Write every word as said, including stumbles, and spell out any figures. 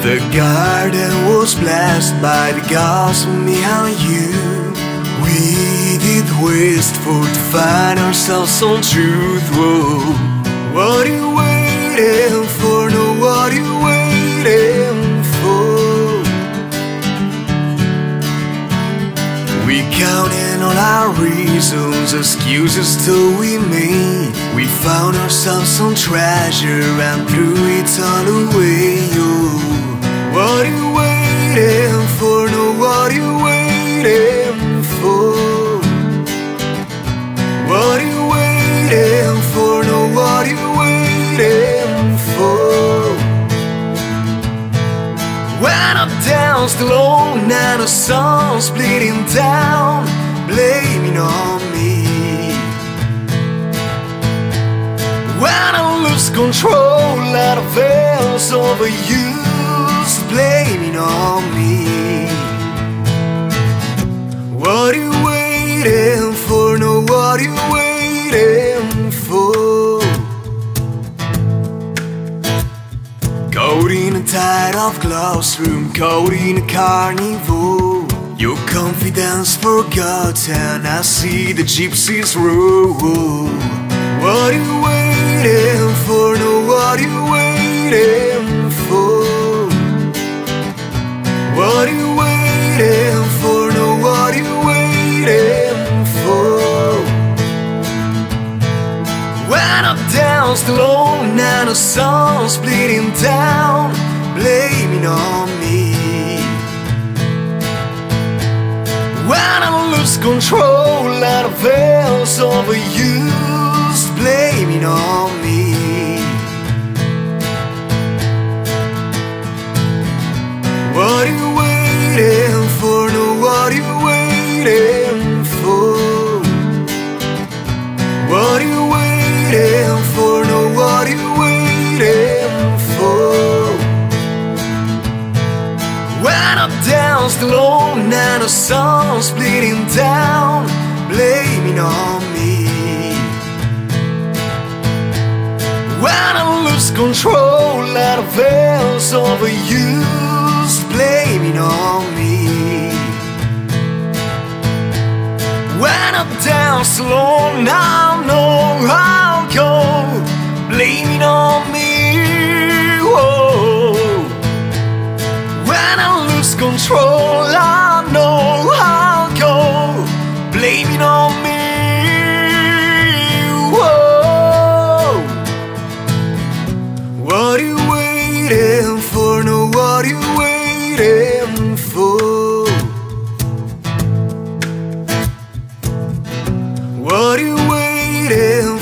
The garden was blessed by the gods of me and you. We did waste for to find ourselves on truth. Whoa. What are you waiting for? No, what are you waiting for? We counting all our reasons, excuses till we made. We found ourselves some treasure and threw it all away. Oh. What are you waiting for? No, what are you waiting for? What are you waiting for? No, what are you waiting for? When I danced alone and the sun's bleeding down, blaming on me. When I lose control and the veil's overused, blaming on me. What are you waiting for? No, what are you waiting for? Caught in a tide of classroom, caught in a carnival. Your confidence forgotten, I see the gypsies roll. What are you waiting for? No, what are you waiting for? What are you waiting for? No, what are you waiting for? When I danced alone and the sun's bleeding down, blaming on me. When I lose control and the veil's overused, blaming on me. What are you waiting for? No, what are you waiting for? What are you waiting for? No, what are you waiting for? When I danced alone and the sun's bleeding down, blaming on me. When I lose control and the veil's overused, blaming on me. When I dance alone, I know I'll go, blaming on me. Whoa. When I lose control, I know I'll go, blaming on me. Whoa. What are you waiting for? No, what are you waiting for? What are you waiting